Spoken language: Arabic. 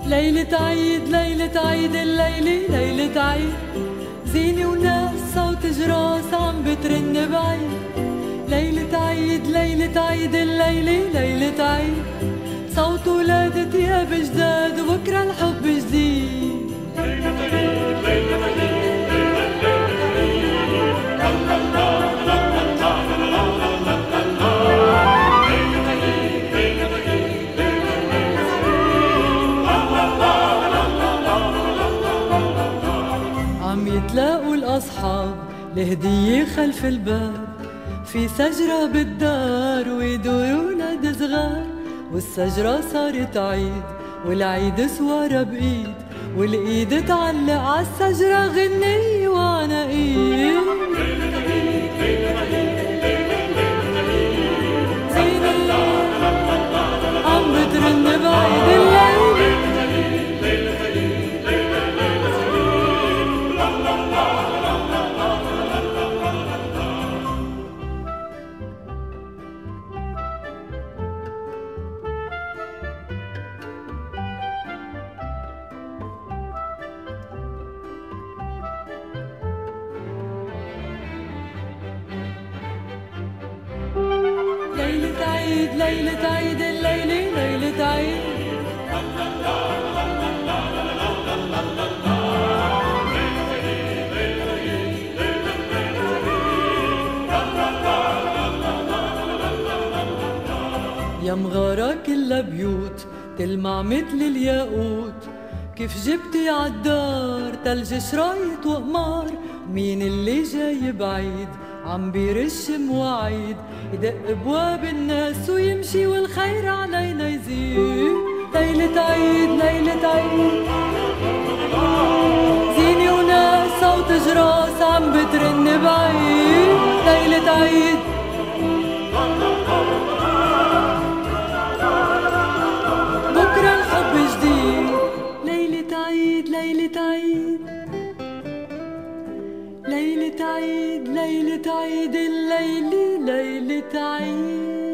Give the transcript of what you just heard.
ليلة عيد ليلة عيد الليلة ليلة عيد، زينة وناس صوت جراس عم بترن بعيد. ليلة عيد ليلة عيد الليلة ليلة عيد، صوت ولاد تياب جداد وبكرة الحب جديد. ليلة عيد ليلة عيد يتلاقوا الأصحاب لهدية خلف الباب، في شجرة بالدار ويدوروا ولاد صغار، والشجرة صارت عيد والعيد سوارة بإيد، والإيد تعلق عالشجرة غنية وعناقيد. زينة عم بترن بعيد الليل، ليلة عيد ليلة عيد الليلة ليلة عيد. يا مغارة كلها بيوت تلمع مثل الياقوت، كيف جبتي عالدار تلج شرايط وقمار، مين اللي جاي بعيد عم بيرش مواعيد، يدق ابواب الناس ويمشي والخير علينا يزيد. ليلة عيد ليلة عيد، زينة وناس صوت جراس عم بترن بعيد. ليلة عيد بكرة الحب جديد. ليلة عيد ليلة عيد ليلة عيد ليلة عيد الليلة ليلة عيد.